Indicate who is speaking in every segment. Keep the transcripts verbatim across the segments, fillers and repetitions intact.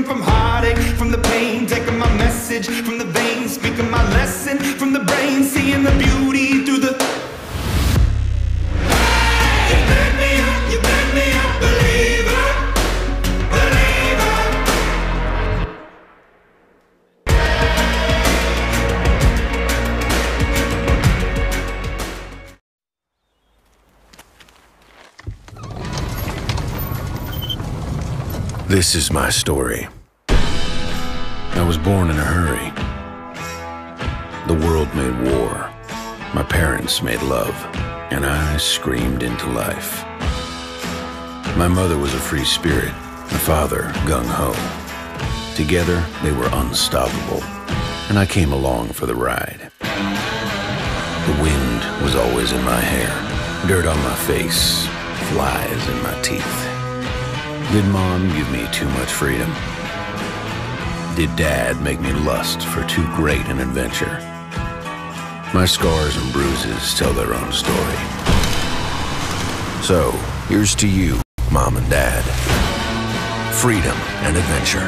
Speaker 1: freedom from heartache, from the pain, taking my message from the veins, speaking my lesson from the brain, seeing the beauty through the... You make me up, you make me a believer, believer.
Speaker 2: This is my story. I was born in a hurry. The world made war. My parents made love, and I screamed into life. My mother was a free spirit, my father gung-ho. Together, they were unstoppable, and I came along for the ride. The wind was always in my hair, dirt on my face, flies in my teeth. Did Mom give me too much freedom? Did Dad make me lust for too great an adventure? My scars and bruises tell their own story. So, here's to you, Mom and Dad. Freedom and adventure.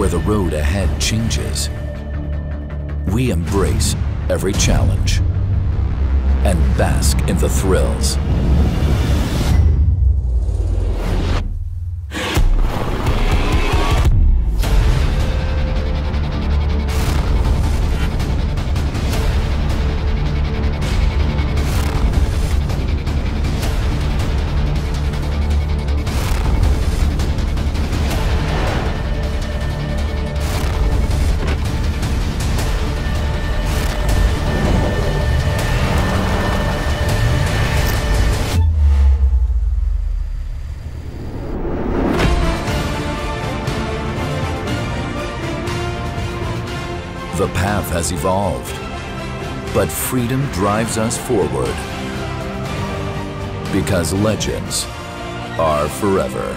Speaker 3: where the road ahead changes. We embrace every challenge and bask in the thrills. The path has evolved, but freedom drives us forward. Because legends are forever.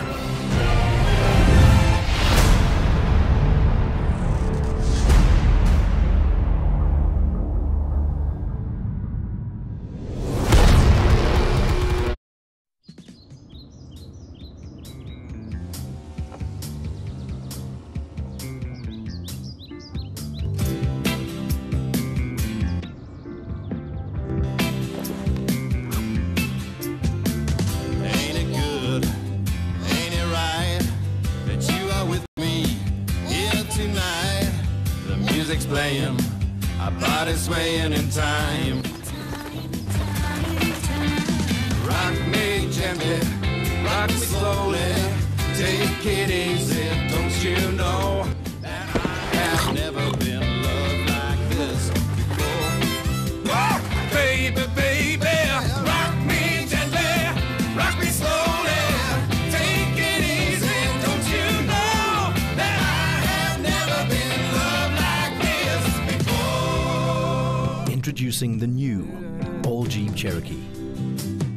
Speaker 1: Music's playing, our bodies swaying in time. Rock me gently, rock me slowly, take it easy, don't you know that I have never been loved like this before. Oh, baby, baby, rock me gently, rock me slowly, take it easy, don't you know that I have never been loved like this before.
Speaker 4: Introducing the new all Jeep Cherokee.